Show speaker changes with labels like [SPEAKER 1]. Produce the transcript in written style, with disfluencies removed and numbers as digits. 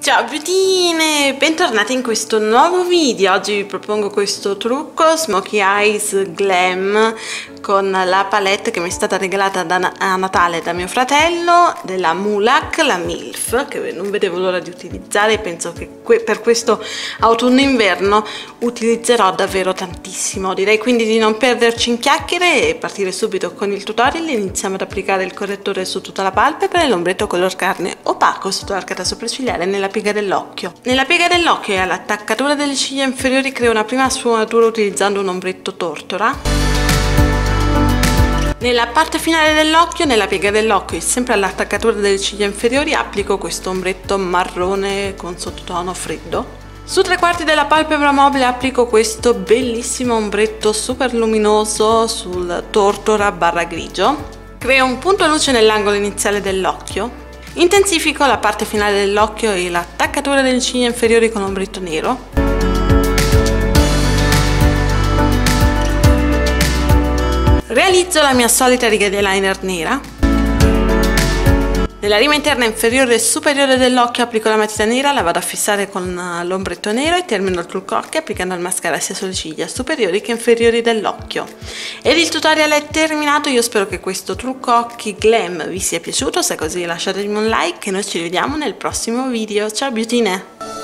[SPEAKER 1] Ciao beautine, bentornati in questo nuovo video. Oggi vi propongo questo trucco Smokey Eyes Glam con la palette che mi è stata regalata a Natale da mio fratello, della Mulac, la MILF, che non vedevo l'ora di utilizzare. Penso che per questo autunno-inverno utilizzerò davvero tantissimo. Direi quindi di non perderci in chiacchiere e partire subito con il tutorial. Iniziamo ad applicare il correttore su tutta la palpebra e l'ombretto color carne opaco sotto l'arcata sopraccigliare nella piega dell'occhio. Nella piega dell'occhio e all'attaccatura delle ciglia inferiori creo una prima sfumatura utilizzando un ombretto tortora. Nella parte finale dell'occhio, nella piega dell'occhio e sempre all'attaccatura delle ciglia inferiori applico questo ombretto marrone con sottotono freddo. Su 3/4 della palpebra mobile applico questo bellissimo ombretto super luminoso sul tortora barra grigio. Creo un punto luce nell'angolo iniziale dell'occhio. Intensifico la parte finale dell'occhio e l'attaccatura delle ciglia inferiori con ombretto nero. Realizzo la mia solita riga di eyeliner nera. Nella rima interna inferiore e superiore dell'occhio applico la matita nera, la vado a fissare con l'ombretto nero e termino il trucco occhi applicando il mascara sia sulle ciglia superiori che inferiori dell'occhio. Ed il tutorial è terminato. Io spero che questo trucco occhi glam vi sia piaciuto. Se è così lasciatemi un like e noi ci vediamo nel prossimo video. Ciao beautine!